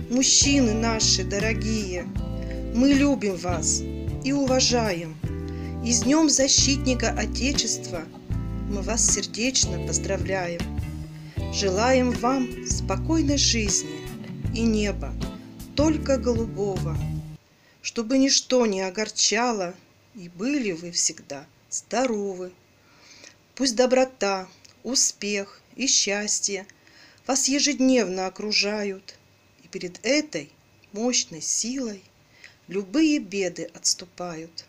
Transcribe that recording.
Мужчины наши дорогие, мы любим вас и уважаем. И с Днем Защитника Отечества мы вас сердечно поздравляем. Желаем вам спокойной жизни и неба только голубого, чтобы ничто не огорчало, и были вы всегда здоровы. Пусть доброта, успех и счастье вас ежедневно окружают, и перед этой мощной силой любые беды отступают.